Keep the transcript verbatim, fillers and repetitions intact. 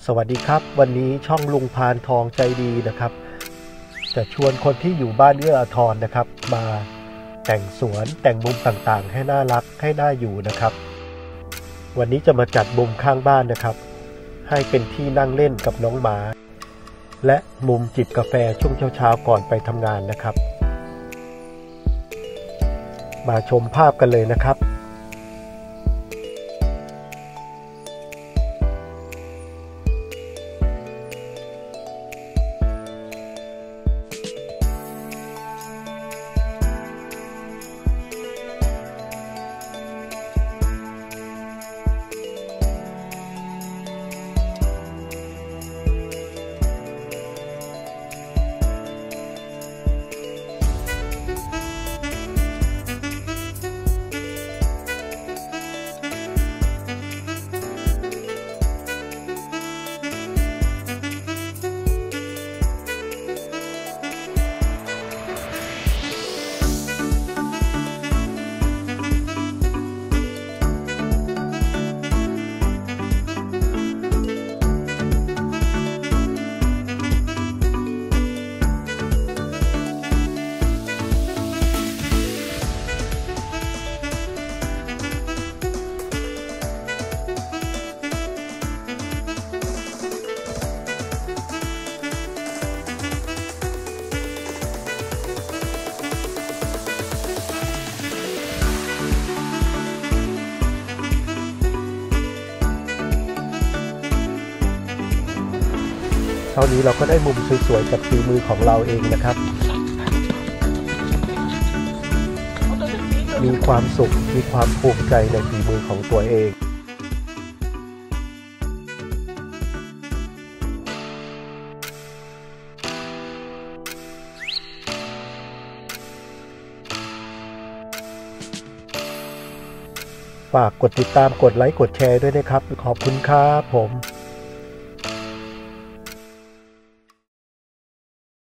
สวัสดีครับวันนี้ช่องลุงพานทองใจดีนะครับจะชวนคนที่อยู่บ้านเอื้ออาทรนะครับมาแต่งสวนแต่งมุมต่างๆให้น่ารักให้น่าอยู่นะครับวันนี้จะมาจัดมุมข้างบ้านนะครับให้เป็นที่นั่งเล่นกับน้องหมาและมุมจิบกาแฟช่วงเช้าๆก่อนไปทำงานนะครับมาชมภาพกันเลยนะครับเท่านี้เราก็ได้มุมสวยๆจากฝีมือของเราเองนะครับมีความสุขมีความภูมิใจในฝีมือของตัวเองฝากกดติดตามกดไลค์กดแชร์ด้วยนะครับขอบคุณครับผม